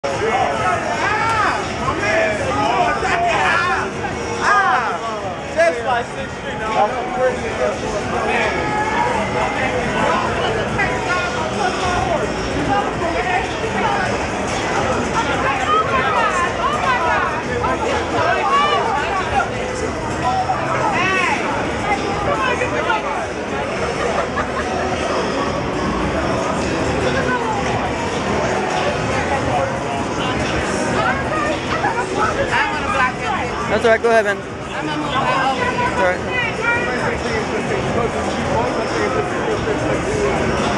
Just like 6th Street. That's alright, go ahead, man. I'm gonna move that over. That's alright.